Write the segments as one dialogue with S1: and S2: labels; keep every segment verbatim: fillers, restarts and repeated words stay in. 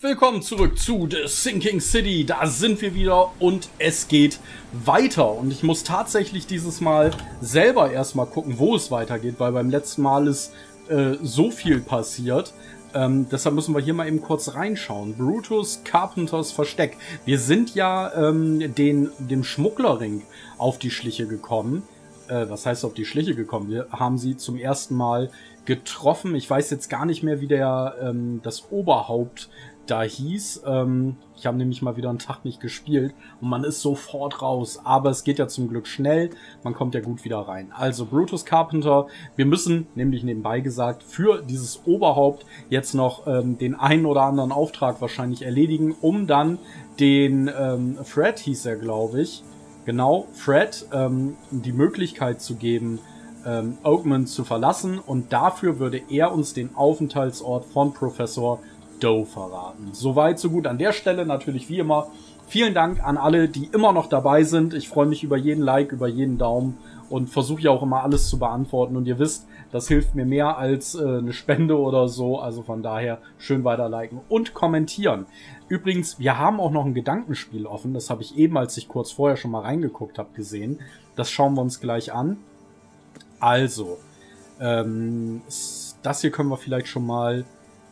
S1: Willkommen zurück zu The Sinking City. Da sind wir wieder und es geht weiter. Und ich muss tatsächlich dieses Mal selber erstmal gucken, wo es weitergeht, weil beim letzten Mal ist äh, so viel passiert. Ähm, deshalb müssen wir hier mal eben kurz reinschauen. Brutus Carpenters Versteck. Wir sind ja ähm, den, dem Schmugglerring auf die Schliche gekommen. Äh, was heißt auf die Schliche gekommen? Wir haben sie zum ersten Mal getroffen. Ich weiß jetzt gar nicht mehr, wie der ähm, das Oberhaupt da hieß. Ähm, ich habe nämlich mal wieder einen Tag nicht gespielt und man ist sofort raus. Aber es geht ja zum Glück schnell. Man kommt ja gut wieder rein. Also Brutus Carpenter. Wir müssen, nämlich nebenbei gesagt, für dieses Oberhaupt jetzt noch ähm, den einen oder anderen Auftrag wahrscheinlich erledigen, um dann den ähm, Fred, hieß er, glaube ich, genau, Fred, ähm, die Möglichkeit zu geben, ähm, Oakman zu verlassen. Und dafür würde er uns den Aufenthaltsort von Professor Doe verraten. Soweit, so gut. An der Stelle natürlich wie immer vielen Dank an alle, die immer noch dabei sind. Ich freue mich über jeden Like, über jeden Daumen und versuche ja auch immer alles zu beantworten. Und ihr wisst, das hilft mir mehr als äh, eine Spende oder so. Also von daher schön weiter liken und kommentieren. Übrigens, wir haben auch noch ein Gedankenspiel offen. Das habe ich eben, als ich kurz vorher schon mal reingeguckt habe, gesehen. Das schauen wir uns gleich an. Also, ähm, das hier können wir vielleicht schon mal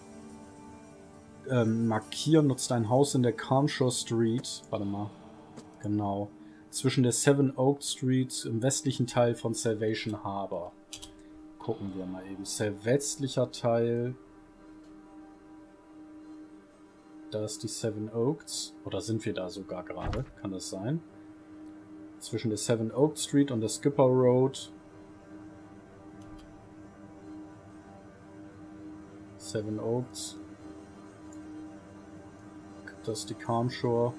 S1: Ähm, markieren. Nutzt ein Haus in der Carnshaw Street. Warte mal. Genau. Zwischen der Seven Oak Street im westlichen Teil von Salvation Harbor. Gucken wir mal eben. Sehr westlicher Teil. Da ist die Seven Oaks. Oder sind wir da sogar gerade? Kann das sein? Zwischen der Seven Oak Street und der Skipper Road. Seven Oaks. Das ist die Carnshaw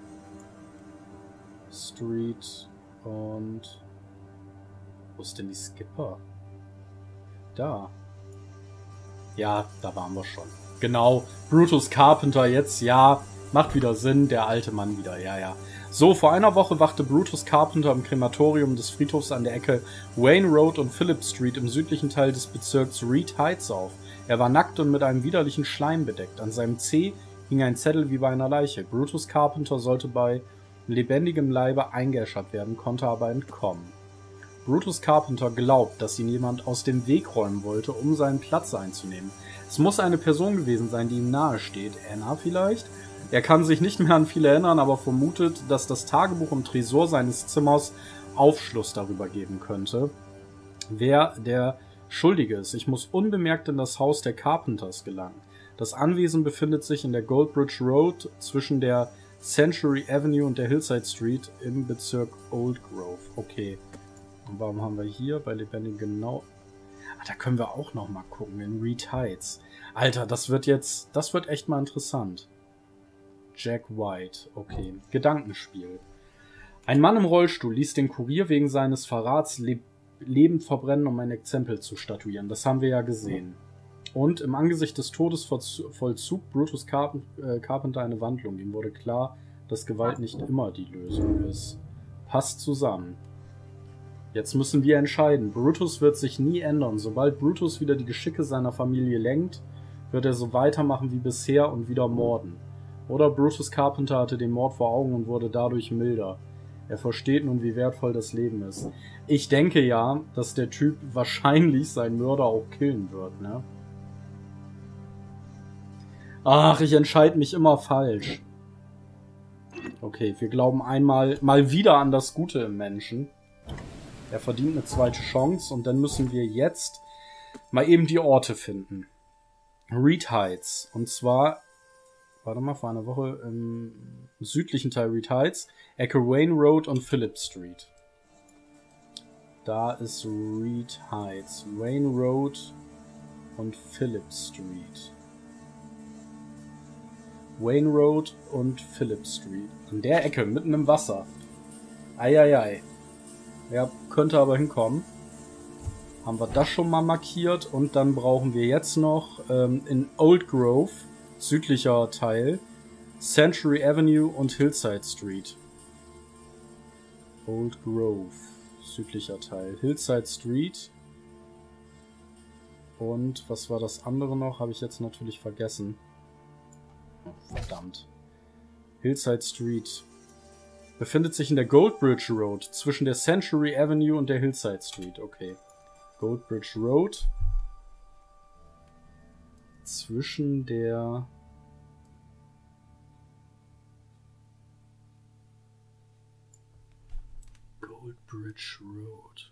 S1: Street. Und wo ist denn die Skipper? Da. Ja, da waren wir schon. Genau, Brutus Carpenter jetzt, ja, macht wieder Sinn, der alte Mann wieder, ja, ja. So, vor einer Woche wachte Brutus Carpenter im Krematorium des Friedhofs an der Ecke Wayne Road und Phillips Street im südlichen Teil des Bezirks Reed Heights auf. Er war nackt und mit einem widerlichen Schleim bedeckt. An seinem Zeh hing ein Zettel wie bei einer Leiche. Brutus Carpenter sollte bei lebendigem Leibe eingeäschert werden, konnte aber entkommen. Brutus Carpenter glaubt, dass ihn jemand aus dem Weg räumen wollte, um seinen Platz einzunehmen. Es muss eine Person gewesen sein, die ihm nahe steht. Anna vielleicht? Er kann sich nicht mehr an viel erinnern, aber vermutet, dass das Tagebuch im Tresor seines Zimmers Aufschluss darüber geben könnte, wer der Schuldige ist. Ich muss unbemerkt in das Haus der Carpenters gelangen. Das Anwesen befindet sich in der Goldbridge Road zwischen der Century Avenue und der Hillside Street im Bezirk Old Grove. Okay. Und warum haben wir hier bei Lebendig genau... Ah, da können wir auch noch mal gucken, in Reed Heights. Alter, das wird jetzt... Das wird echt mal interessant. Jack White. Okay. Gedankenspiel. Ein Mann im Rollstuhl ließ den Kurier wegen seines Verrats leb lebend verbrennen, um ein Exempel zu statuieren. Das haben wir ja gesehen. Und im Angesicht des Todes vollzog Brutus Carpenter eine Wandlung. Ihm wurde klar, dass Gewalt nicht immer die Lösung ist. Passt zusammen. Jetzt müssen wir entscheiden. Brutus wird sich nie ändern. Sobald Brutus wieder die Geschicke seiner Familie lenkt, wird er so weitermachen wie bisher und wieder morden. Oder Brutus Carpenter hatte den Mord vor Augen und wurde dadurch milder. Er versteht nun, wie wertvoll das Leben ist. Ich denke ja, dass der Typ wahrscheinlich seinen Mörder auch killen wird, ne? Ach, ich entscheide mich immer falsch. Okay, wir glauben einmal mal wieder an das Gute im Menschen. Er verdient eine zweite Chance und dann müssen wir jetzt mal eben die Orte finden. Reed Heights. Und zwar, warte mal, vor einer Woche im südlichen Teil Reed Heights, Ecke Wayne Road und Phillips Street. Da ist Reed Heights. Wayne Road und Phillips Street. Wayne Road und Phillips Street. An der Ecke, mitten im Wasser. Eieiei. Ja, könnte aber hinkommen. Haben wir das schon mal markiert. Und dann brauchen wir jetzt noch ähm, in Old Grove, südlicher Teil, Century Avenue und Hillside Street. Old Grove, südlicher Teil. Hillside Street. Und was war das andere noch? Habe ich jetzt natürlich vergessen. verdammt. Hillside Street. Befindet sich in der Goldbridge Road zwischen der Century Avenue und der Hillside Street. Okay. Goldbridge Road. Zwischen der... Goldbridge Road.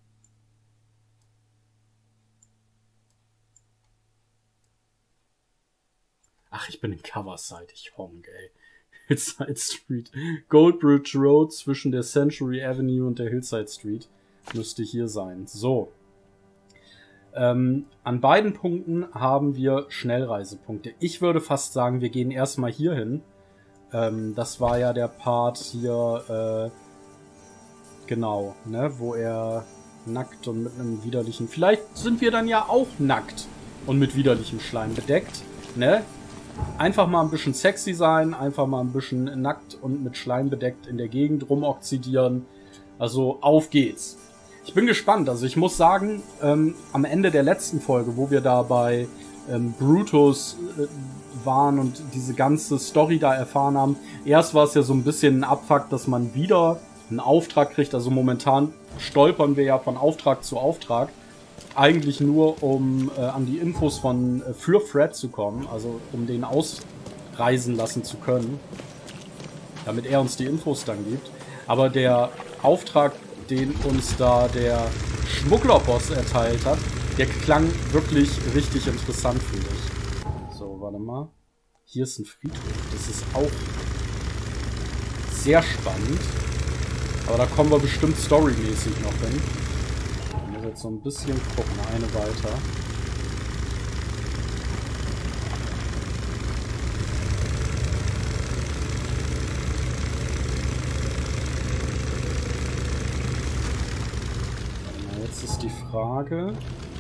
S1: Ach, ich bin in Coverside, ich honk, ey. Hillside Street. Goldbridge Road zwischen der Century Avenue und der Hillside Street. Müsste hier sein. So. Ähm, an beiden Punkten haben wir Schnellreisepunkte. Ich würde fast sagen, wir gehen erstmal hier hin. Ähm, das war ja der Part hier, äh, genau, ne, wo er nackt und mit einem widerlichen... Vielleicht sind wir dann ja auch nackt und mit widerlichem Schleim bedeckt, ne? Einfach mal ein bisschen sexy sein, einfach mal ein bisschen nackt und mit Schleim bedeckt in der Gegend rumoxidieren. Also auf geht's. Ich bin gespannt. Also ich muss sagen, ähm, am Ende der letzten Folge, wo wir da bei ähm, Brutus äh, waren und diese ganze Story da erfahren haben, erst war es ja so ein bisschen ein Abfuck, dass man wieder einen Auftrag kriegt. Also momentan stolpern wir ja von Auftrag zu Auftrag. Eigentlich nur, um äh, an die Infos von äh, für Fred zu kommen, also um den ausreisen lassen zu können, damit er uns die Infos dann gibt. Aber der Auftrag, den uns da der Schmugglerboss erteilt hat, der klang wirklich richtig interessant für mich. So, warte mal. Hier ist ein Friedhof. Das ist auch sehr spannend. Aber da kommen wir bestimmt storymäßig noch hin. Jetzt so ein bisschen gucken, eine weiter. Jetzt ist die Frage.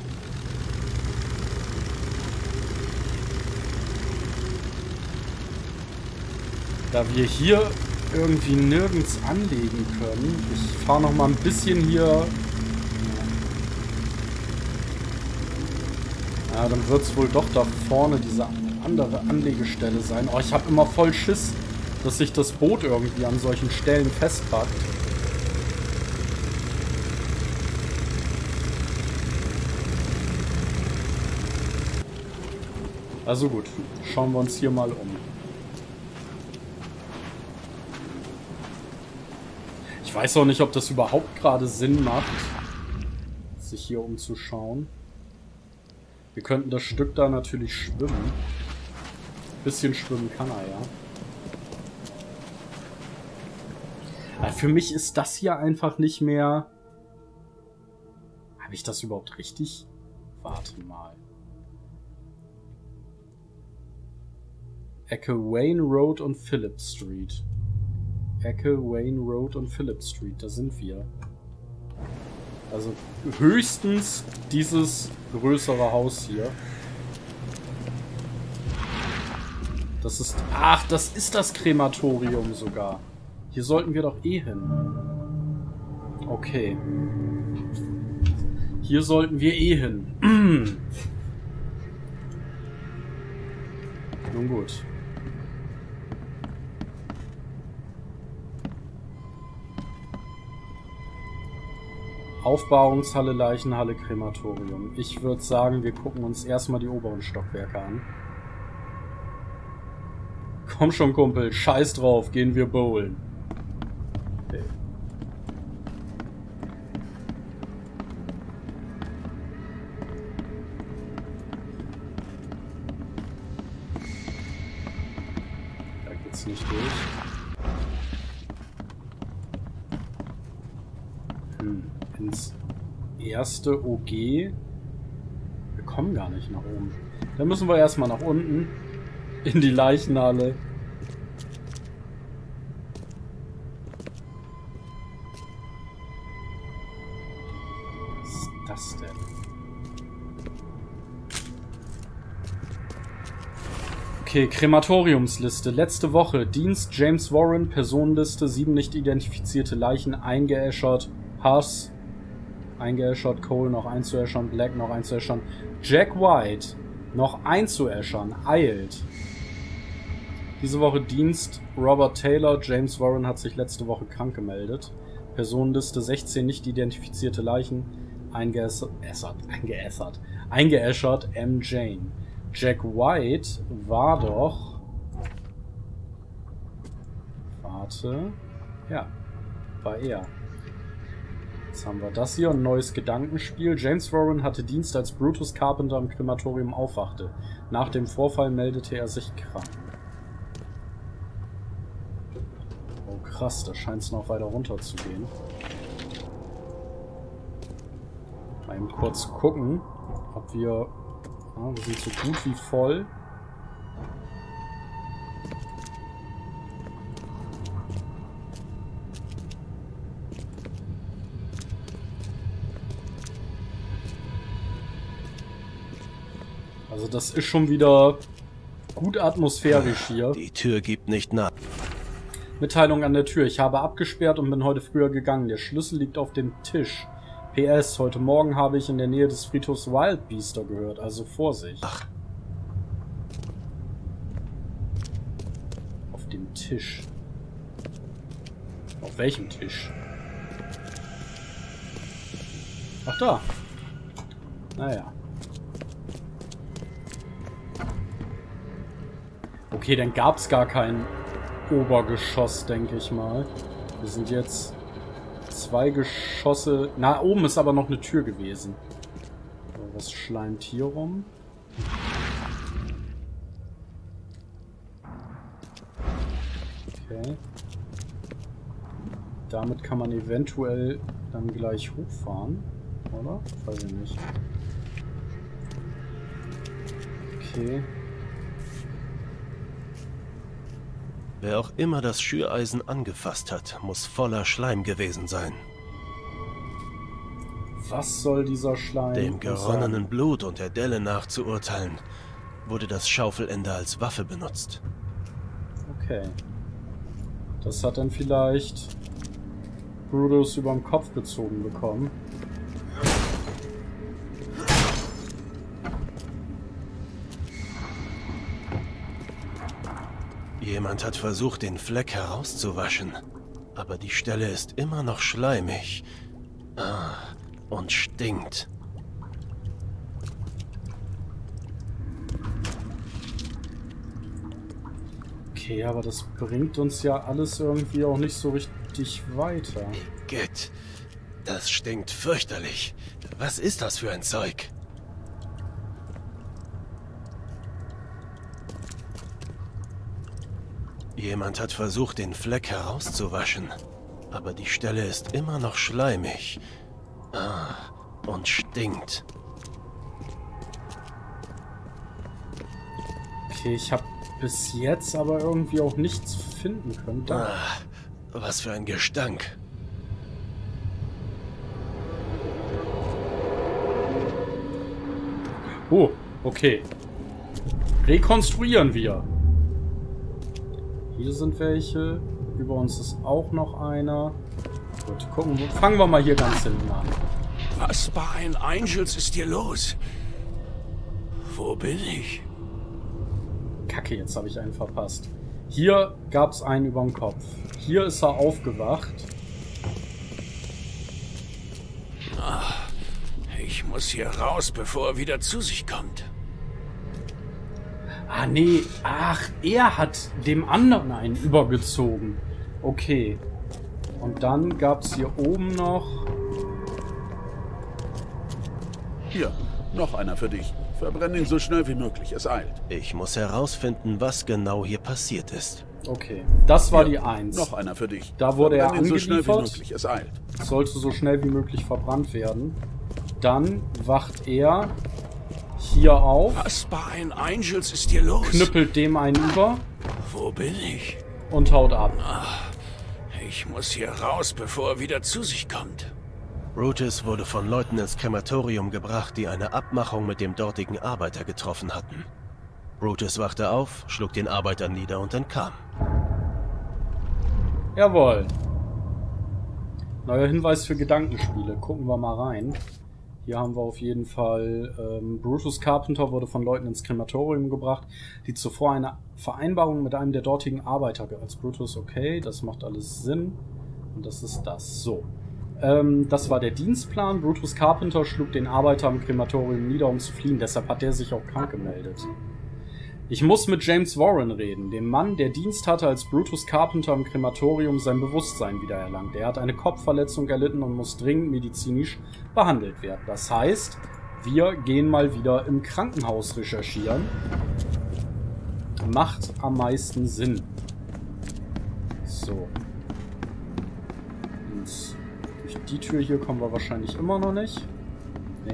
S1: Da wir hier irgendwie nirgends anlegen können, ich fahre noch mal ein bisschen hier. Ja, dann wird es wohl doch da vorne diese andere Anlegestelle sein. Oh, ich habe immer voll Schiss, dass sich das Boot irgendwie an solchen Stellen festpackt. Also gut, schauen wir uns hier mal um. Ich weiß auch nicht, ob das überhaupt gerade Sinn macht, sich hier umzuschauen. Wir könnten das Stück da natürlich schwimmen. Bisschen schwimmen kann er, ja. Aber für mich ist das hier einfach nicht mehr... Habe ich das überhaupt richtig? Warte mal. Ecke Wayne Road und Phillip Street. Ecke Wayne Road und Phillip Street, da sind wir. Also höchstens dieses größere Haus hier. Das ist... Ach, das ist das Krematorium sogar. Hier sollten wir doch eh hin. Okay. Hier sollten wir eh hin. Nun gut. Aufbahrungshalle, Leichenhalle, Krematorium. Ich würde sagen, wir gucken uns erstmal die oberen Stockwerke an. Komm schon, Kumpel. Scheiß drauf. Gehen wir bowlen. Okay. Da geht's nicht durch. Hm. Ins erste O G. Wir kommen gar nicht nach oben. Dann müssen wir erstmal nach unten. In die Leichenhalle. Was ist das denn? Okay, Krematoriumsliste. Letzte Woche. Dienst James Warren. Personenliste. Sieben nicht identifizierte Leichen eingeäschert. Haas. Eingeäschert. Cole noch einzuäschern. Black noch einzuäschern. Jack White noch einzuäschern. Eilt. Diese Woche Dienst Robert Taylor. James Warren hat sich letzte Woche krank gemeldet. Personenliste sechzehn nicht identifizierte Leichen. Eingeässert, eingeässert, eingeäschert M. Jane. Jack White war doch... Warte... Ja, war er. Jetzt haben wir das hier, ein neues Gedankenspiel. James Warren hatte Dienst, als Brutus Carpenter im Krematorium aufwachte. Nach dem Vorfall meldete er sich krank. Oh krass, da scheint es noch weiter runter zu gehen. Mal eben kurz gucken, ob wir... Ja, wir sind so gut wie voll. Also das ist schon wieder gut atmosphärisch hier.
S2: Die Tür gibt nicht nach.
S1: Mitteilung an der Tür. Ich habe abgesperrt und bin heute früher gegangen. Der Schlüssel liegt auf dem Tisch. P S. Heute Morgen habe ich in der Nähe des Friedhofs Wildbeester gehört. Also Vorsicht.
S2: Ach.
S1: Auf dem Tisch. Auf welchem Tisch? Ach da. Naja. Okay, dann gab es gar kein Obergeschoss, denke ich mal. Wir sind jetzt zwei Geschosse... Na, oben ist aber noch eine Tür gewesen. Was schleimt hier rum? Okay. Damit kann man eventuell dann gleich hochfahren, oder? Weiß ich nicht. Okay.
S2: Wer auch immer das Schüreisen angefasst hat, muss voller Schleim gewesen sein.
S1: Was soll dieser Schleim
S2: Dem geronnenen
S1: sein?
S2: Blut und der Delle nach zu urteilen, wurde das Schaufelende als Waffe benutzt.
S1: Okay. Das hat dann vielleicht Brutus überm Kopf gezogen bekommen.
S2: Jemand hat versucht, den Fleck herauszuwaschen, aber die Stelle ist immer noch schleimig. Ah, und stinkt.
S1: Okay, aber das bringt uns ja alles irgendwie auch nicht so richtig weiter.
S2: Igitt, das stinkt fürchterlich. Was ist das für ein Zeug? Jemand hat versucht, den Fleck herauszuwaschen, aber die Stelle ist immer noch schleimig. Ah, und stinkt.
S1: Okay, ich habe bis jetzt aber irgendwie auch nichts finden können. Da.
S2: Ah, was für ein Gestank.
S1: Oh, okay. Rekonstruieren wir. Hier sind welche. Über uns ist auch noch einer. Gut, gucken wir. Fangen wir mal hier ganz hinten an.
S3: Was bei ein Angels ist hier los? Wo bin ich?
S1: Kacke, jetzt habe ich einen verpasst. Hier gab es einen über dem Kopf. Hier ist er aufgewacht.
S3: Ach, ich muss hier raus, bevor er wieder zu sich kommt.
S1: Ah, nee. Ach, er hat dem anderen einen übergezogen. Okay. Und dann gab es hier oben noch...
S4: Hier, noch einer für dich. Verbrenn ihn so schnell wie möglich, es eilt.
S2: Ich muss herausfinden, was genau hier passiert ist.
S1: Okay, das war
S4: Hier,
S1: die eins.
S4: Noch einer für dich.
S1: Da wurde er
S4: Verbrenn ihn so schnell wie
S1: angeliefert.
S4: möglich, es eilt.
S1: Sollte so schnell wie möglich verbrannt werden. Dann wacht er hier auf,
S3: Was bei ein Angels ist hier los?
S1: knüppelt dem einen über
S3: Wo bin ich?
S1: und haut ab.
S3: Ich muss hier raus, bevor er wieder zu sich kommt.
S2: Brutus wurde von Leuten ins Krematorium gebracht, die eine Abmachung mit dem dortigen Arbeiter getroffen hatten. Brutus wachte auf, schlug den Arbeiter nieder und entkam.
S1: Jawohl. Neuer Hinweis für Gedankenspiele. Gucken wir mal rein. Hier haben wir auf jeden Fall, ähm, Brutus Carpenter wurde von Leuten ins Krematorium gebracht, die zuvor eine Vereinbarung mit einem der dortigen Arbeiter als Brutus, okay, das macht alles Sinn. Und das ist das. So. Ähm, das war der Dienstplan. Brutus Carpenter schlug den Arbeiter im Krematorium nieder, um zu fliehen. Deshalb hat der sich auch krank gemeldet. Ich muss mit James Warren reden, dem Mann, der Dienst hatte, als Brutus Carpenter im Krematorium sein Bewusstsein wiedererlangt. Er hat eine Kopfverletzung erlitten und muss dringend medizinisch behandelt werden. Das heißt, wir gehen mal wieder im Krankenhaus recherchieren. Macht am meisten Sinn. So. Und durch die Tür hier kommen wir wahrscheinlich immer noch nicht. Nee.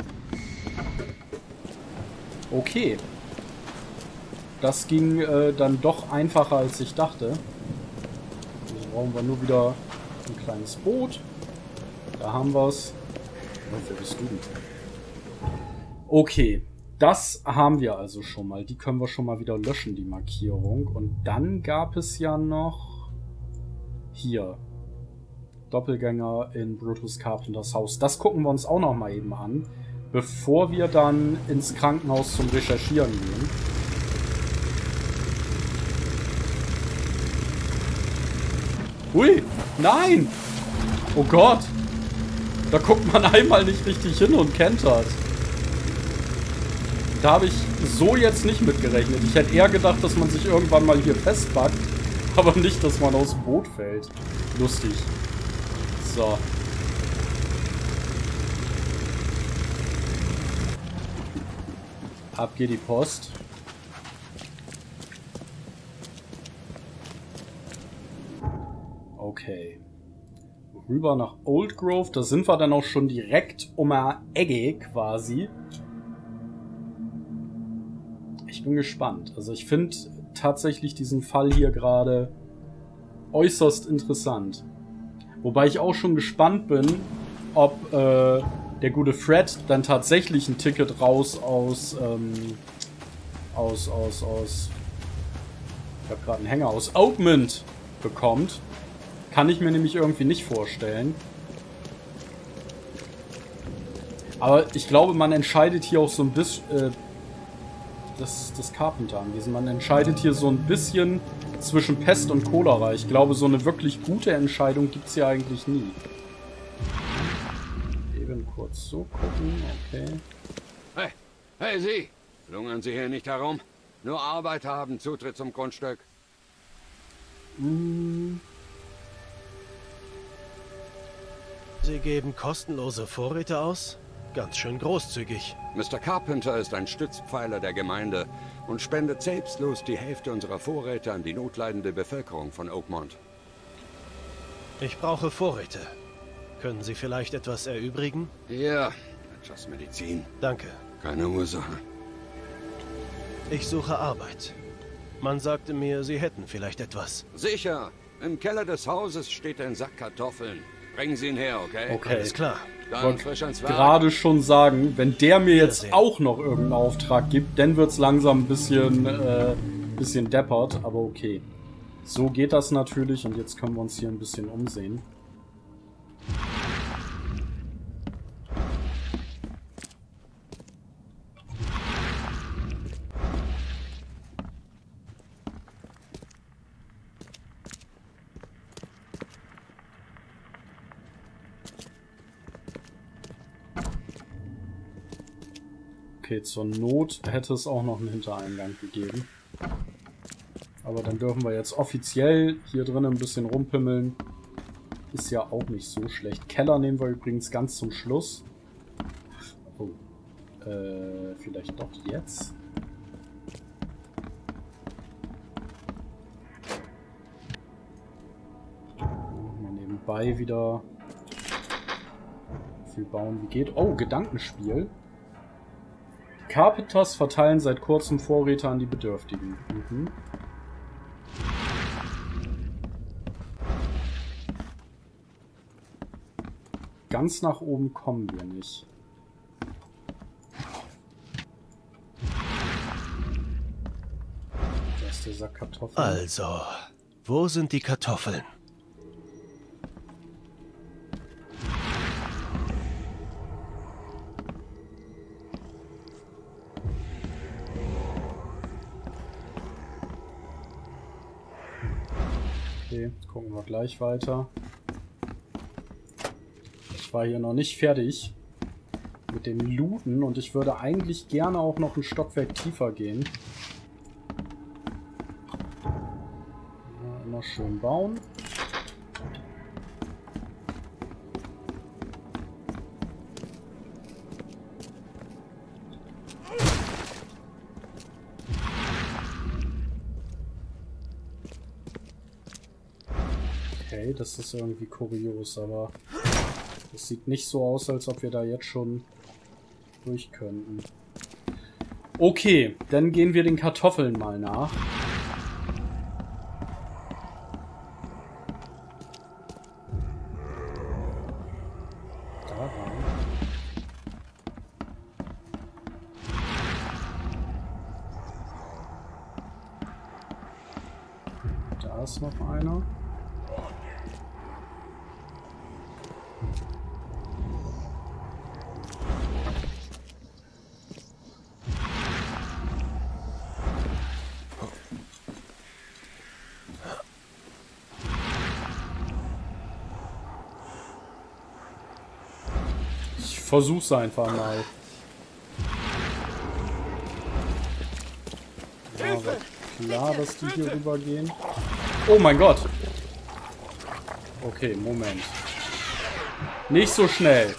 S1: Okay. Das ging äh, dann doch einfacher, als ich dachte. Also brauchen wir nur wieder ein kleines Boot. Da haben wir es. Oh, wer bist du denn? Okay, das haben wir also schon mal. Die können wir schon mal wieder löschen, die Markierung. Und dann gab es ja noch hier Doppelgänger in Brutus Carpenters Haus. Das gucken wir uns auch noch mal eben an, bevor wir dann ins Krankenhaus zum Recherchieren gehen. Hui, nein! Oh Gott! Da guckt man einmal nicht richtig hin und kentert. Da habe ich so jetzt nicht mit gerechnet. Ich hätte eher gedacht, dass man sich irgendwann mal hier festpackt, aber nicht, dass man aus dem Boot fällt. Lustig. So. Ab geht die Post. Okay. Rüber nach Old Grove. Da sind wir dann auch schon direkt um eine Ecke quasi. Ich bin gespannt. Also ich finde tatsächlich diesen Fall hier gerade äußerst interessant. Wobei ich auch schon gespannt bin, ob äh, der gute Fred dann tatsächlich ein Ticket raus aus, ähm, aus, aus, aus, ich habe gerade einen Hänger, aus Oakmont bekommt. Kann ich mir nämlich irgendwie nicht vorstellen. Aber ich glaube, man entscheidet hier auch so ein bisschen, äh, das, das Carpenter anwesend, man entscheidet hier so ein bisschen zwischen Pest und Cholera. Ich glaube, so eine wirklich gute Entscheidung gibt es ja eigentlich nie. Eben kurz so gucken, okay.
S3: Hey, hey Sie! Lungern Sie hier nicht herum. Nur Arbeiter haben Zutritt zum Grundstück.
S1: Hm.
S2: Sie geben kostenlose Vorräte aus? Ganz schön großzügig.
S3: Mister Carpenter ist ein Stützpfeiler der Gemeinde und spendet selbstlos die Hälfte unserer Vorräte an die notleidende Bevölkerung von Oakmont.
S2: Ich brauche Vorräte. Können Sie vielleicht etwas erübrigen?
S3: Hier, etwas Medizin.
S2: Danke.
S3: Keine Ursache.
S2: Ich suche Arbeit. Man sagte mir, Sie hätten vielleicht etwas.
S3: Sicher. Im Keller des Hauses steht ein Sack Kartoffeln. Bringen Sie ihn her, okay?
S1: Okay.
S2: Alles klar.
S3: Dann frisch ans Werk.
S1: Gerade schon sagen, wenn der mir jetzt auch noch irgendeinen Auftrag gibt, dann wird es langsam ein bisschen, äh, bisschen deppert, aber okay. So geht das natürlich und jetzt können wir uns hier ein bisschen umsehen. Okay, zur Not hätte es auch noch einen Hintereingang gegeben. Aber dann dürfen wir jetzt offiziell hier drin ein bisschen rumpimmeln. Ist ja auch nicht so schlecht. Keller nehmen wir übrigens ganz zum Schluss. Oh. Äh, vielleicht doch jetzt? Mal nebenbei wieder so viel bauen wie geht. Oh, Gedankenspiel. Carpenters verteilen seit kurzem Vorräte an die Bedürftigen. Mhm. Ganz nach oben kommen wir nicht. Da ist der Sack Kartoffeln.
S2: Also, wo sind die Kartoffeln?
S1: Okay, gucken wir gleich weiter. Ich war hier noch nicht fertig mit dem Looten und ich würde eigentlich gerne auch noch ein Stockwerk tiefer gehen. Ja, immer schön bauen. Okay, das ist irgendwie kurios, aber es sieht nicht so aus, als ob wir da jetzt schon durch könnten. Okay, dann gehen wir den Kartoffeln mal nach. Da rein. Da ist noch einer. Ich versuch's einfach mal. Ja, war klar, dass die hier rüber gehen. Oh mein Gott! Okay, Moment. Nicht so schnell.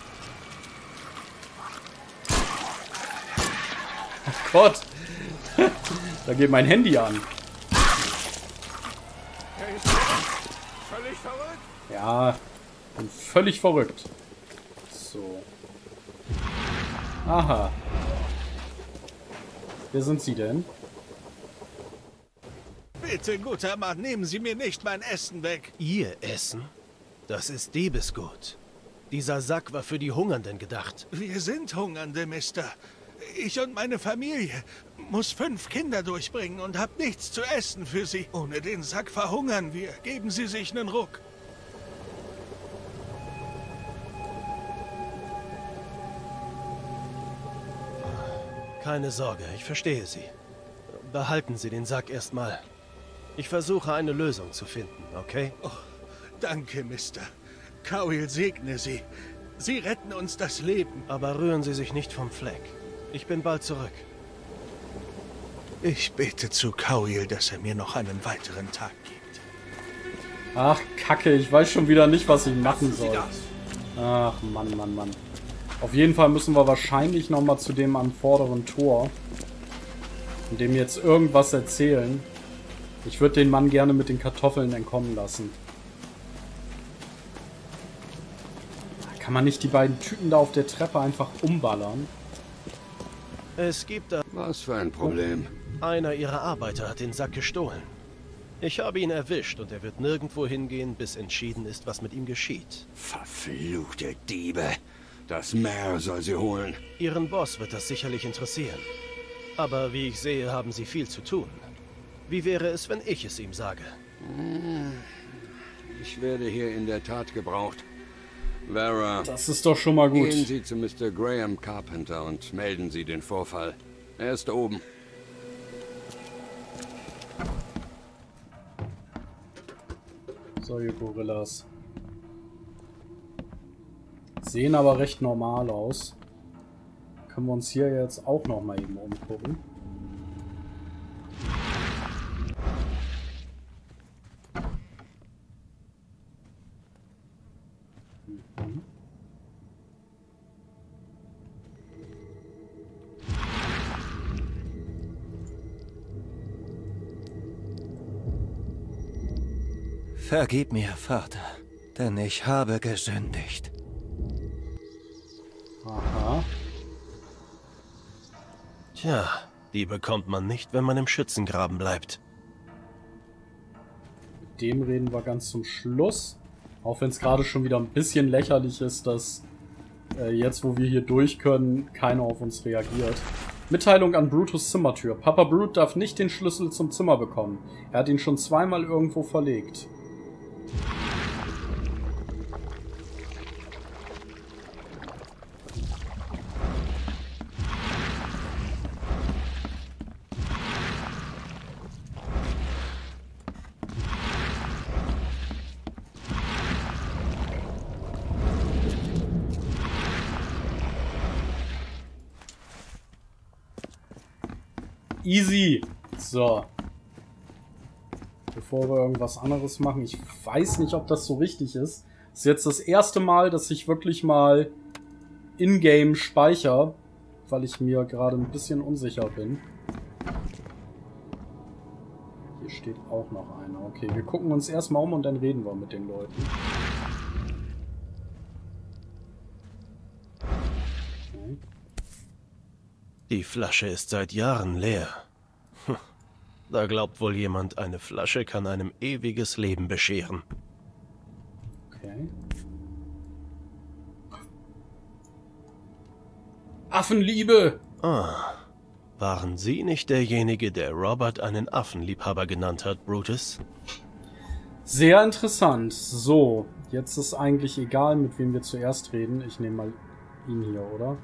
S1: Oh Gott! Da geht mein Handy an.
S3: Völlig verrückt?
S1: Ja, bin völlig verrückt. So. Aha. Wer sind Sie denn?
S5: Bitte, guter Mann, nehmen Sie mir nicht mein Essen weg.
S2: Ihr Essen? Das ist Diebesgut. Dieser Sack war für die Hungernden gedacht.
S5: Wir sind Hungernde, Mister. Ich und meine Familie muss fünf Kinder durchbringen und hab nichts zu essen für sie. Ohne den Sack verhungern wir. Geben Sie sich einen Ruck.
S2: Keine Sorge, ich verstehe Sie. Behalten Sie den Sack erstmal. Ich versuche eine Lösung zu finden, okay?
S5: Oh, danke, Mister. Cowell segne Sie. Sie retten uns das Leben.
S2: Aber rühren Sie sich nicht vom Fleck. Ich bin bald zurück.
S5: Ich bete zu Cowell, dass er mir noch einen weiteren Tag gibt.
S1: Ach, Kacke, ich weiß schon wieder nicht, was ich machen soll. Ach, Mann, Mann, Mann. Auf jeden Fall müssen wir wahrscheinlich nochmal zu dem am vorderen Tor und dem jetzt irgendwas erzählen. Ich würde den Mann gerne mit den Kartoffeln entkommen lassen. Kann man nicht die beiden Typen da auf der Treppe einfach umballern?
S2: Es gibt da...
S3: Was für ein Problem.
S2: Einer Ihrer Arbeiter hat den Sack gestohlen. Ich habe ihn erwischt und er wird nirgendwo hingehen, bis entschieden ist, was mit ihm geschieht.
S3: Verfluchte Diebe. Das Meer soll sie holen.
S2: Ihren Boss wird das sicherlich interessieren. Aber wie ich sehe, haben Sie viel zu tun. Wie wäre es, wenn ich es ihm sage?
S3: Ich werde hier in der Tat gebraucht. Vera,
S1: Das ist doch schon mal gut.
S3: gehen Sie zu Mister Graham Carpenter und melden Sie den Vorfall. Er ist oben.
S1: So, ihr Gorillas. Sehen aber recht normal aus. Können wir uns hier jetzt auch noch mal eben umgucken. Mhm.
S6: Vergib mir, Vater, denn ich habe gesündigt.
S1: Aha.
S2: Tja, die bekommt man nicht, wenn man im Schützengraben bleibt.
S1: Mit dem reden wir ganz zum Schluss. Auch wenn es gerade schon wieder ein bisschen lächerlich ist, dass äh, jetzt, wo wir hier durch können, keiner auf uns reagiert. Mitteilung an Brutus Zimmertür. Papa Brute darf nicht den Schlüssel zum Zimmer bekommen. Er hat ihn schon zweimal irgendwo verlegt. Easy. So. Bevor wir irgendwas anderes machen. Ich weiß nicht, ob das so richtig ist. Das ist jetzt das erste Mal, dass ich wirklich mal in-game speichere, weil ich mir gerade ein bisschen unsicher bin. Hier steht auch noch einer. Okay, wir gucken uns erstmal um und dann reden wir mit den Leuten. Okay.
S2: Die Flasche ist seit Jahren leer. Hm. Da glaubt wohl jemand, eine Flasche kann einem ewiges Leben bescheren.
S1: Okay. Affenliebe!
S2: Ah. Waren Sie nicht derjenige, der Robert einen Affenliebhaber genannt hat, Brutus?
S1: Sehr interessant. So, jetzt ist eigentlich egal, mit wem wir zuerst reden. Ich nehme mal ihn hier, oder?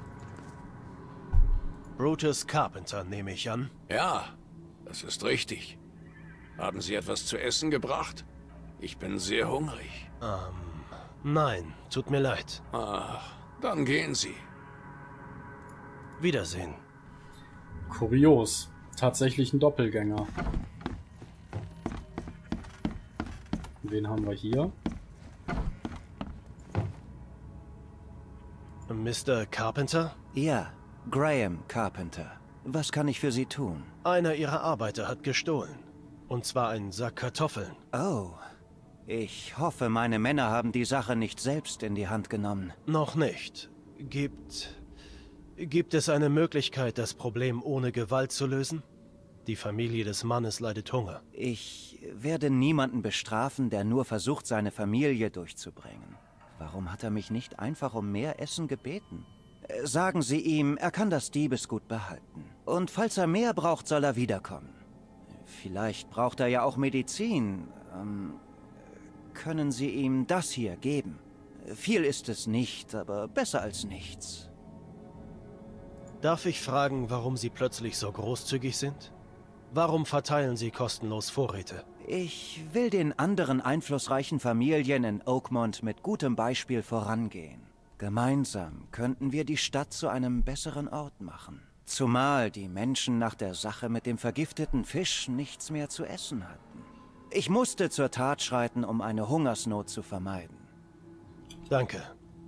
S2: Brutus Carpenter, nehme ich an.
S7: Ja, das ist richtig. Haben Sie etwas zu essen gebracht? Ich bin sehr hungrig.
S2: Ähm, nein, tut mir leid.
S7: Ach, dann gehen Sie.
S2: Wiedersehen.
S1: Kurios. Tatsächlich ein Doppelgänger. Wen haben wir hier?
S2: Mister Carpenter?
S6: Ja, Graham Carpenter. Was kann ich für Sie tun?
S2: Einer Ihrer Arbeiter hat gestohlen. Und zwar einen Sack Kartoffeln.
S6: Oh, ich hoffe, meine Männer haben die Sache nicht selbst in die Hand genommen.
S2: Noch nicht. Gibt... Gibt es eine Möglichkeit, das Problem ohne Gewalt zu lösen? Die Familie des Mannes leidet Hunger.
S6: Ich werde niemanden bestrafen, der nur versucht, seine Familie durchzubringen. Warum hat er mich nicht einfach um mehr Essen gebeten? Äh, Sagen Sie ihm, er kann das Diebesgut behalten. Und falls er mehr braucht, soll er wiederkommen. Vielleicht braucht er ja auch Medizin. Ähm, können Sie ihm das hier geben? Viel ist es nicht, aber besser als nichts.
S2: Darf ich fragen, warum Sie plötzlich so großzügig sind? Warum verteilen Sie kostenlos Vorräte?
S6: Ich will den anderen einflussreichen Familien in Oakmont mit gutem Beispiel vorangehen. Gemeinsam könnten wir die Stadt zu einem besseren Ort machen. Zumal die Menschen nach der Sache mit dem vergifteten Fisch nichts mehr zu essen hatten. Ich musste zur Tat schreiten, um eine Hungersnot zu vermeiden.
S2: Danke.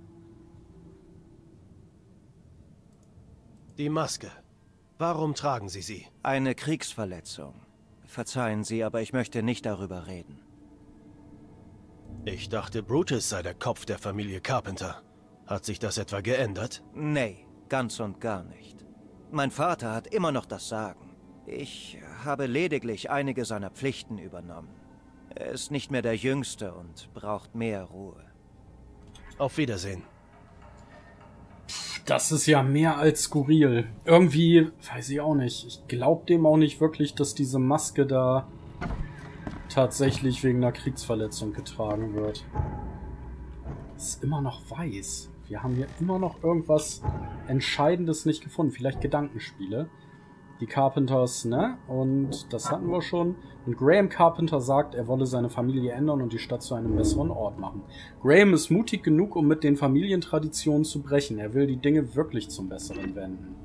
S2: Die Maske. Warum tragen Sie sie?
S6: Eine Kriegsverletzung. Verzeihen Sie, aber ich möchte nicht darüber reden.
S2: Ich dachte, Brutus sei der Kopf der Familie Carpenter. Hat sich das etwa geändert?
S6: Nee, ganz und gar nicht. Mein Vater hat immer noch das Sagen. Ich habe lediglich einige seiner Pflichten übernommen. Er ist nicht mehr der Jüngste und braucht mehr Ruhe.
S2: Auf Wiedersehen.
S1: Das ist ja mehr als skurril. Irgendwie, weiß ich auch nicht. Ich glaube dem auch nicht wirklich, dass diese Maske da tatsächlich wegen einer Kriegsverletzung getragen wird. Ist immer noch weiß. Wir haben hier immer noch irgendwas Entscheidendes nicht gefunden. Vielleicht Gedankenspiele. Die Carpenters, ne? Und das hatten wir schon. Und Graham Carpenter sagt, er wolle seine Familie ändern und die Stadt zu einem besseren Ort machen. Graham ist mutig genug, um mit den Familientraditionen zu brechen. Er will die Dinge wirklich zum Besseren wenden.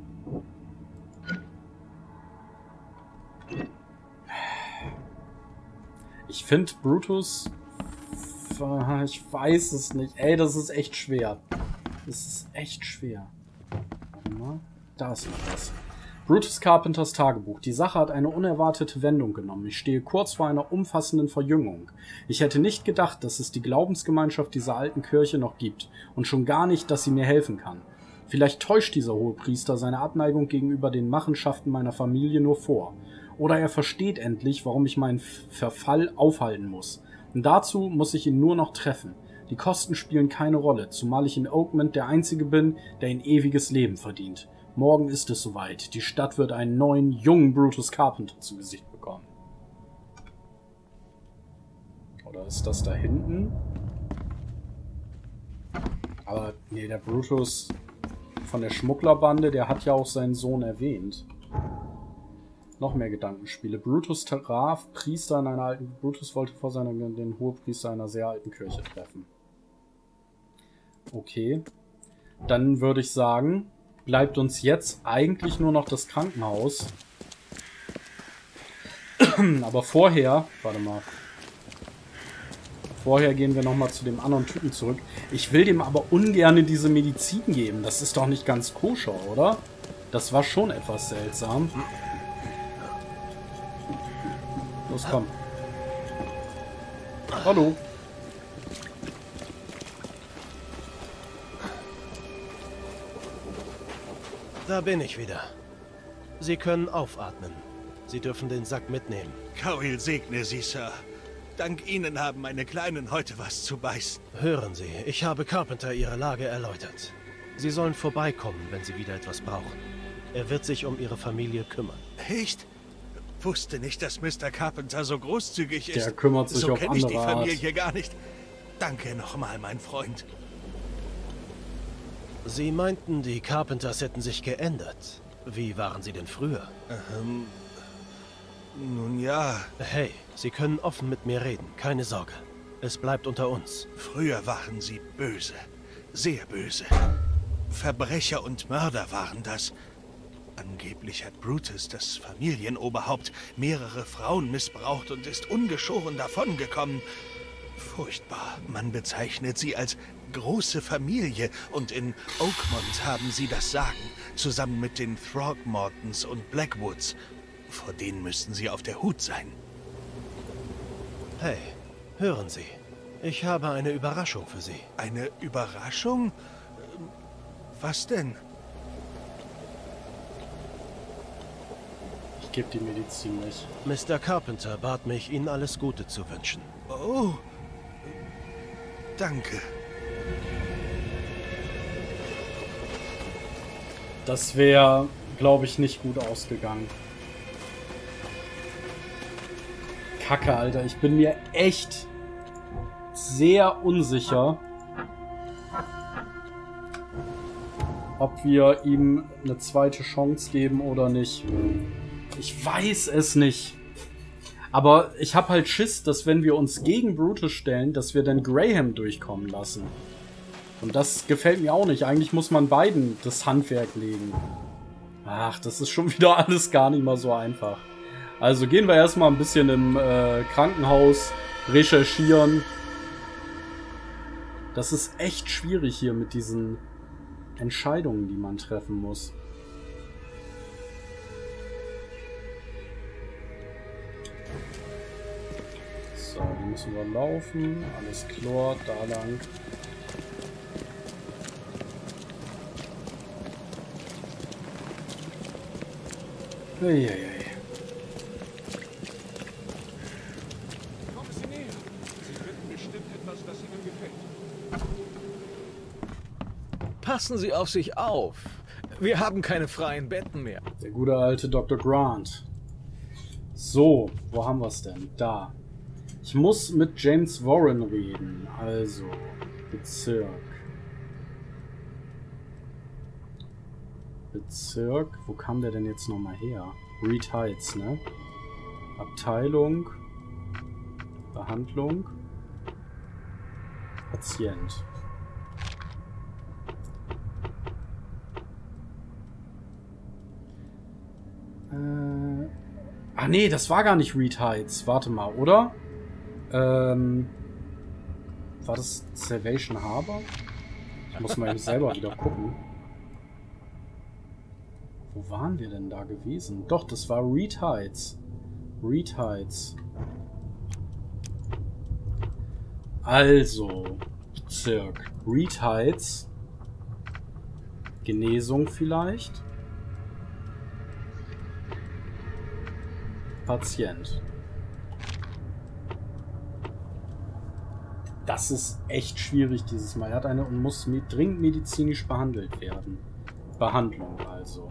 S1: Ich finde Brutus... Ich weiß es nicht. Ey, das ist echt schwer. Das ist echt schwer. Warte mal. Da ist noch was. Brutus Carpenters Tagebuch. Die Sache hat eine unerwartete Wendung genommen. Ich stehe kurz vor einer umfassenden Verjüngung. Ich hätte nicht gedacht, dass es die Glaubensgemeinschaft dieser alten Kirche noch gibt. Und schon gar nicht, dass sie mir helfen kann. Vielleicht täuscht dieser Hohepriester seine Abneigung gegenüber den Machenschaften meiner Familie nur vor. Oder er versteht endlich, warum ich meinen Verfall aufhalten muss. Und dazu muss ich ihn nur noch treffen. Die Kosten spielen keine Rolle, zumal ich in Oakmont der Einzige bin, der ein ewiges Leben verdient. Morgen ist es soweit. Die Stadt wird einen neuen, jungen Brutus Carpenter zu Gesicht bekommen. Oder ist das da hinten? Aber, nee, der Brutus von der Schmugglerbande, der hat ja auch seinen Sohn erwähnt. Noch mehr Gedankenspiele. Brutus traf Priester in einer alten... Brutus wollte vor seiner, den Hohepriester einer sehr alten Kirche treffen. Okay. Dann würde ich sagen... bleibt uns jetzt eigentlich nur noch das Krankenhaus. Aber vorher, warte mal. Vorher gehen wir nochmal zu dem anderen Typen zurück. Ich will dem aber ungern diese Medizin geben. Das ist doch nicht ganz koscher, oder? Das war schon etwas seltsam. Los, komm. Hallo.
S2: Da bin ich wieder. Sie können aufatmen. Sie dürfen den Sack mitnehmen.
S5: Kail segne Sie, Sir. Dank Ihnen haben meine Kleinen heute was zu beißen.
S2: Hören Sie, ich habe Carpenter Ihre Lage erläutert. Sie sollen vorbeikommen, wenn Sie wieder etwas brauchen. Er wird sich um Ihre Familie kümmern.
S5: Echt? Wusste nicht, dass Mister Carpenter so großzügig ist.
S1: Der kümmert sich
S5: so
S1: auf
S5: kenne ich die
S1: andere
S5: Familie
S1: Art.
S5: gar nicht. Danke nochmal, mein Freund.
S2: Sie meinten, die Carpenters hätten sich geändert. Wie waren sie denn früher?
S5: Ähm, nun ja,
S2: Hey, Sie können offen mit mir reden, keine Sorge. Es bleibt unter uns.
S5: früher waren sie böse. Sehr böse. Verbrecher und Mörder waren das. Angeblich hat Brutus, das Familienoberhaupt, mehrere Frauen missbraucht und ist ungeschoren davongekommen. Furchtbar. Man bezeichnet sie als große Familie und in Oakmont haben sie das Sagen, zusammen mit den Throgmortons und Blackwoods. Vor denen müssten sie auf der Hut sein.
S2: Hey, hören Sie. Ich habe eine Überraschung für Sie.
S5: Eine Überraschung? Ähm, Was denn?
S1: Ich gebe die Medizin nicht.
S2: Mister Carpenter bat mich, Ihnen alles Gute zu wünschen.
S5: Oh, danke.
S1: Das wäre, glaube ich, nicht gut ausgegangen. Kacke, Alter. Ich bin mir echt sehr unsicher, ob wir ihm eine zweite Chance geben oder nicht. Ich weiß es nicht. Aber ich habe halt Schiss, dass wenn wir uns gegen Brutus stellen, dass wir dann Graham durchkommen lassen. Und das gefällt mir auch nicht. Eigentlich muss man beiden das Handwerk legen. Ach, das ist schon wieder alles gar nicht mal so einfach. Also gehen wir erstmal ein bisschen im äh, Krankenhaus recherchieren. Das ist echt schwierig hier mit diesen Entscheidungen, die man treffen muss. So, die müssen wir laufen. Alles klar, da lang. Eieiei.
S7: Kommen Sie näher. Sie finden bestimmt etwas, das Ihnen gefällt.
S8: Passen Sie auf sich auf. Wir haben keine freien Betten mehr.
S1: Der gute alte Doktor Grant. So, wo haben wir es denn? Da. Ich muss mit James Warren reden. Also, Bezirk. Bezirk. Wo kam der denn jetzt nochmal her? Reed Heights, ne? Abteilung. Behandlung. Patient. Äh. Ah, nee, das war gar nicht Reed Heights. Warte mal, oder? Ähm. War das Salvation Harbor? Ich muss mal eben selber wieder gucken. Wo waren wir denn da gewesen? Doch, das war Reed Heights. Reed Heights. Also, Bezirk. Reed Heights. Genesung vielleicht. Patient. Das ist echt schwierig dieses Mal. Er hat eine und muss mit dringend medizinisch behandelt werden. Behandlung also.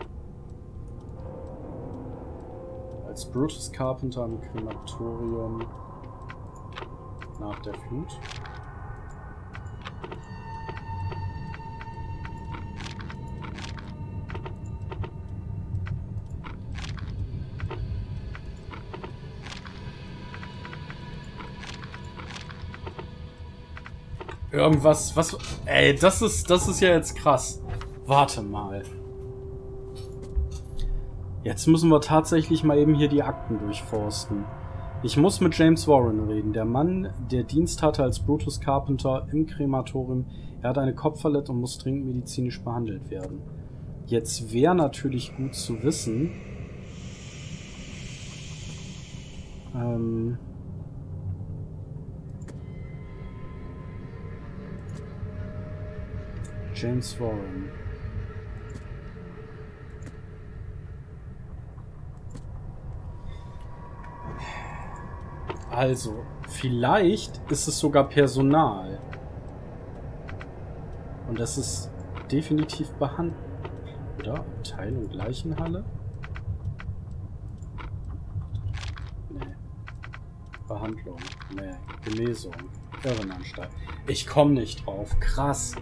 S1: Als Brutus Carpenter im Krematorium nach der Flut. Irgendwas, was... Ey, das ist, das ist ja jetzt krass. Warte mal. Jetzt müssen wir tatsächlich mal eben hier die Akten durchforsten. Ich muss mit James Warren reden. Der Mann, der Dienst hatte als Brutus Carpenter im Krematorium. Er hat eine Kopfverletzung und muss dringend medizinisch behandelt werden. Jetzt wäre natürlich gut zu wissen... Ähm... James Warren. Also, vielleicht ist es sogar Personal. Und das ist definitiv behandelt. Oder? Abteilung Leichenhalle? Nee. Behandlung. Nee. Genesung. Irrenanstalt. Ich komme nicht drauf. Krass.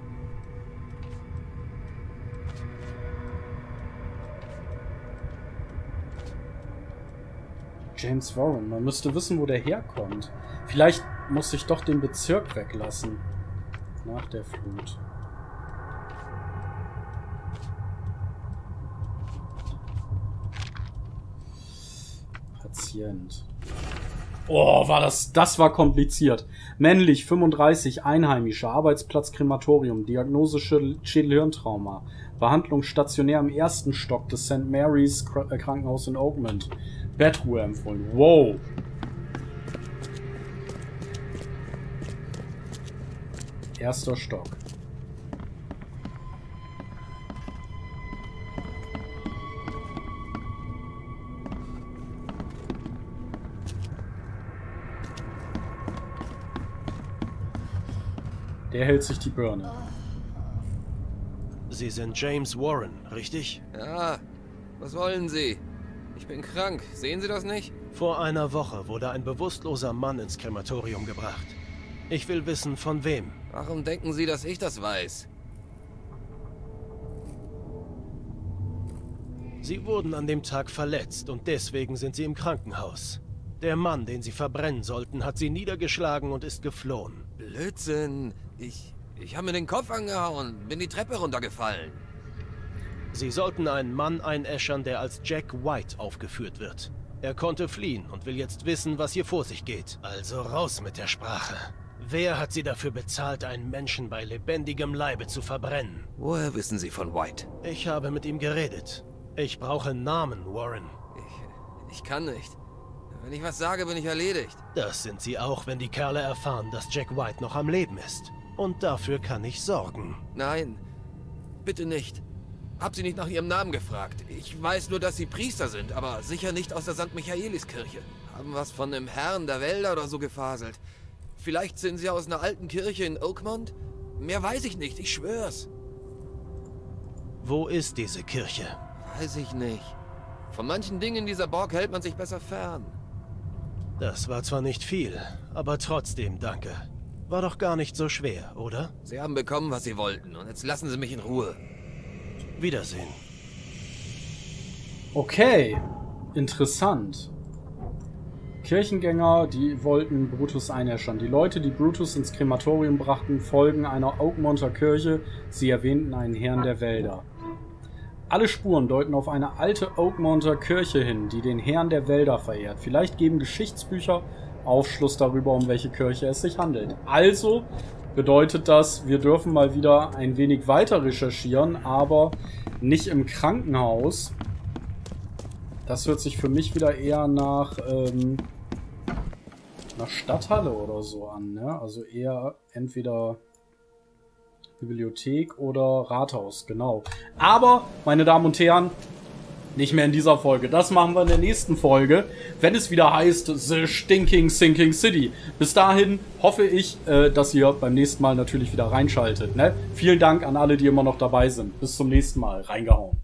S1: James Warren. Man müsste wissen, wo der herkommt. Vielleicht muss ich doch den Bezirk weglassen. Nach der Flut. Patient. Oh, war das... Das war kompliziert. Männlich, fünfunddreißig, Einheimischer, Arbeitsplatz Krematorium, Diagnose Schädelhirntrauma, Behandlung stationär im ersten Stock des Saint Mary's Krankenhaus in Oakmont. Bettruhe empfohlen. Wow. Erster Stock. Der hält sich die Birne.
S2: Sie sind James Warren, richtig?
S9: Ja, was wollen Sie? Ich bin krank, sehen Sie das nicht?
S2: Vor einer Woche wurde ein bewusstloser Mann ins Krematorium gebracht. Ich will wissen, von wem.
S9: Warum denken Sie, dass ich das weiß?
S2: Sie wurden an dem Tag verletzt und deswegen sind Sie im Krankenhaus. Der Mann, den Sie verbrennen sollten, hat Sie niedergeschlagen und ist geflohen.
S9: Blödsinn. Ich... Ich habe mir den Kopf angehauen, bin die Treppe runtergefallen.
S2: Sie sollten einen Mann einäschern, der als Jack White aufgeführt wird. Er konnte fliehen und will jetzt wissen, was hier vor sich geht. Also raus mit der Sprache. Wer hat Sie dafür bezahlt, einen Menschen bei lebendigem Leibe zu verbrennen?
S9: Woher wissen Sie von White?
S2: Ich habe mit ihm geredet. Ich brauche Namen, Warren.
S9: Ich... Ich kann nicht. Wenn ich was sage, bin ich erledigt.
S2: Das sind Sie auch, wenn die Kerle erfahren, dass Jack White noch am Leben ist. Und dafür kann ich sorgen.
S9: Nein, bitte nicht. Hab Sie nicht nach Ihrem Namen gefragt. Ich weiß nur, dass Sie Priester sind, aber sicher nicht aus der Sankt Michaeliskirche. Haben was von dem Herrn der Wälder oder so gefaselt. Vielleicht sind Sie aus einer alten Kirche in Oakmont? Mehr weiß ich nicht, ich schwör's.
S2: Wo ist diese Kirche?
S9: Weiß ich nicht. Von manchen Dingen dieser Borg hält man sich besser fern.
S2: Das war zwar nicht viel, aber trotzdem danke. War doch gar nicht so schwer, oder?
S9: Sie haben bekommen, was Sie wollten, und jetzt lassen Sie mich in Ruhe.
S2: Wiedersehen.
S1: Okay, interessant. Kirchengänger, die wollten Brutus einäschern. Die Leute, die Brutus ins Krematorium brachten, folgen einer Oakmonter Kirche. Sie erwähnten einen Herrn der Wälder. Alle Spuren deuten auf eine alte Oakmonter Kirche hin, die den Herrn der Wälder verehrt. Vielleicht geben Geschichtsbücher Aufschluss darüber, um welche Kirche es sich handelt. Also bedeutet das, wir dürfen mal wieder ein wenig weiter recherchieren, aber nicht im Krankenhaus. Das hört sich für mich wieder eher nach, ähm, nach Stadthalle oder so an, ne? Also eher entweder Bibliothek oder Rathaus, genau. Aber, meine Damen und Herren, nicht mehr in dieser Folge. Das machen wir in der nächsten Folge, wenn es wieder heißt The Stinking Sinking City. Bis dahin hoffe ich, äh, dass ihr beim nächsten Mal natürlich wieder reinschaltet. Ne? Vielen Dank an alle, die immer noch dabei sind. Bis zum nächsten Mal. Reingehauen.